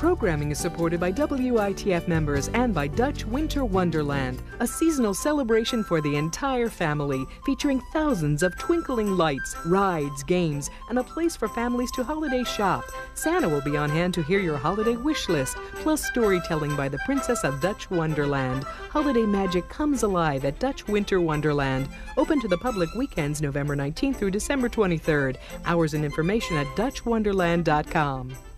Programming is supported by WITF members and by Dutch Winter Wonderland, a seasonal celebration for the entire family, featuring thousands of twinkling lights, rides, games, and a place for families to holiday shop. Santa will be on hand to hear your holiday wish list, plus storytelling by the Princess of Dutch Wonderland. Holiday magic comes alive at Dutch Winter Wonderland. Open to the public weekends November 19th through December 23rd. Hours and information at DutchWonderland.com.